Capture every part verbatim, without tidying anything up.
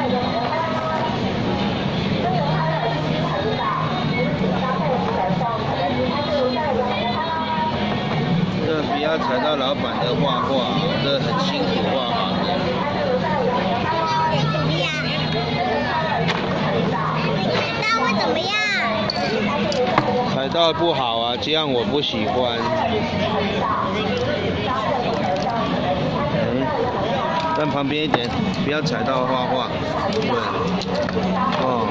这不要踩到老板的画画，这很辛苦画好的。 怎么样？那会怎么样？ 踩到不好啊，这样我不喜欢。嗯，站旁边一点，不要踩到画画。对，哦。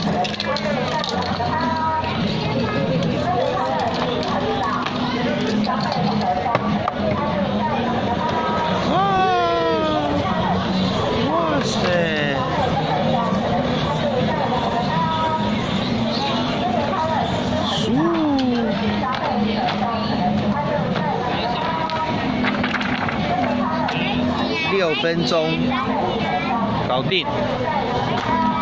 哇塞！咻！六分钟搞定。